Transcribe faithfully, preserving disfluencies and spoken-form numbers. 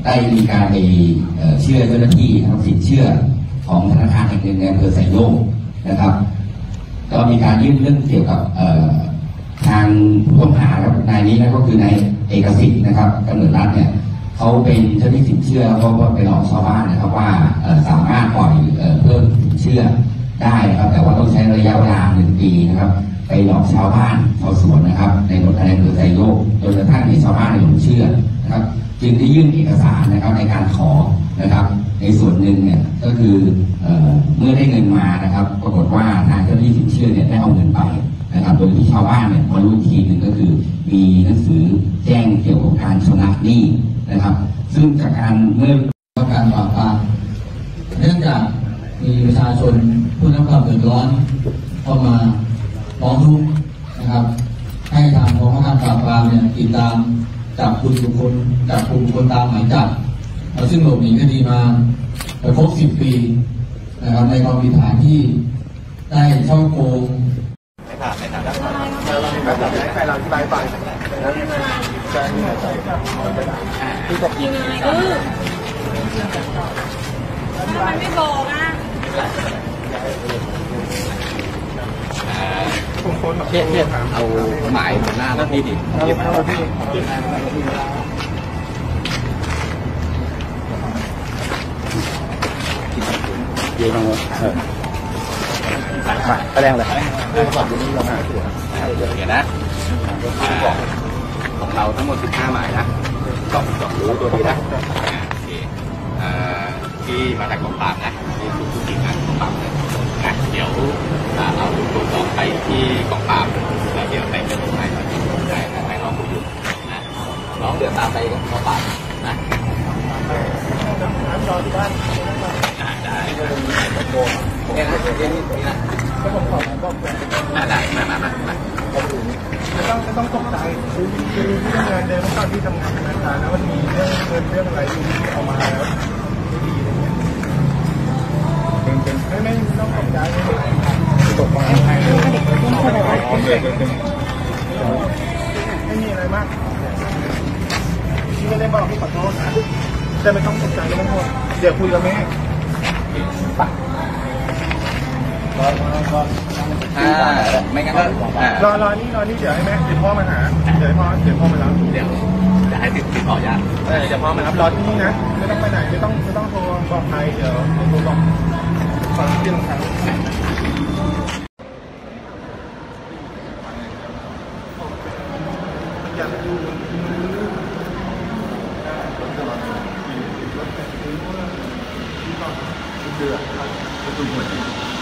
ได้มีการไปเชื่อเจ้าหน้าที่ทำสินเชื่อของธนาคารแห่งหนึ่งในอำเภอไซโยกนะครับก็มีการยื่นเรื่องเกี่ยวกับทางผู้ต้องหาครับนายนี้นะก็คือนายเอกสิทธิ์นะครับกำเนิดรัตน์เนี่ยเขาเป็นเจ้าหน้าที่สินเชื่อเขาก็ไปหลอกชาวบ้านนะครับว่าสามารถปล่อยเพิ่มสินเชื่อได้นะครับแต่ว่าต้องใช้ระยะเวลาหนึ่งปีนะครับไปหลอกชาวบ้านชาวสวนนะครับในรถในอำเภอไซโยกจนกระทั่งมีชาวบ้านหลงเชื่อนะครับจึงได้ยื่นเอกสารนะครับในการขอนะครับในส่วนหนึ่งเนี่ยก็คือเมื่อได้เงินมานะครับปรากฏว่าทางเจ้าหน้าที่สินเชื่อเนี่ยได้เอาเงินไปนะครับโดยที่ชาวบ้านเนี่ยมารู้ทีหนึ่งก็คือมีหนังสือแจ้งเกี่ยวกับการชำระหนี้นะครับซึ่งจากการเมื่อการปราบปรามเนื่องจากมีประชาชนผู้ได้รับความเดือดร้อนเข้ามาร้องทุกข์นะครับให้ทางกองบังคับการปราบปรามเนี่ยติดตามจับกลุ่มบุคคลจับกลุ่มบุคคลตามหมายจับซึ่งหลบหนีคดีมาไปครบสิบปีนะครับในความผิดฐานที่ได้ช่อโกงไม่ผ่านไม่ผ่านแล้วใครเราอธิบายฟังที่ตกยิงไงเออทำไมไม่บอกอ่ะเทียบเทียบเอาหมายหน้าแล้วพี่ดิเก็บเอาพี่เยี่ยมมากเออมาไปแรงเลยเรื่องของนี้เราหาตัวเดี๋ยวนะของเราทั้งหมดสิบห้าหมายนะก็จบรู้ตัวดีนะที่มาจากกองปราบนะที่ถูกผู้ติดงานกองปราบเลยนะเดี๋ยวเราตรวจสอบไปที่กองปราบแล้วเดี๋ยวไปเป็นให้ให้ให้น้องผู้อยู่นะน้องเดี๋ยวตามไปกองปราบนะรอที่บ้านได้โอเคนะเดี๋ยวนี้นี่นะก็ผมขอก็ได้มามามามาไม่ต้องไม่ต้องตกใจคือคือที่ทำงานเดิมตอนที่ทำงานธนาคารนะมันมีเรื่องเงินเรื่องอะไรที่เอามาแล้วไม่ดีอะไรเงี้ยเป็นเป็นไม่ไม่ต้องตกใจตกมาให้เลยไม่มีอะไรมากที่ไม่ได้บอกที่ขอโทษนะแต่ไม่ต้องตกใจไม่ต้องโทษเดี๋ยวคุยกับแม่ปะรอรอรอไม่งั้นก็รอรอนี่รอนี่เดี๋ยวให้แม่เดี๋ยวพ่อมาหาเดี๋ยวพ่อเดี๋ยวพ่อมารับเดี๋ยวจะให้ติดติดต่อยากเออเดี๋ยวพ่อมารับรอที่นี่นะไม่ต้องไปไหนไม่ต้องไม่ต้องโทรบอกใครเดี๋ยวโทรบอกตอนที่ลงทางอยากดูเดือดครับดูเหมือน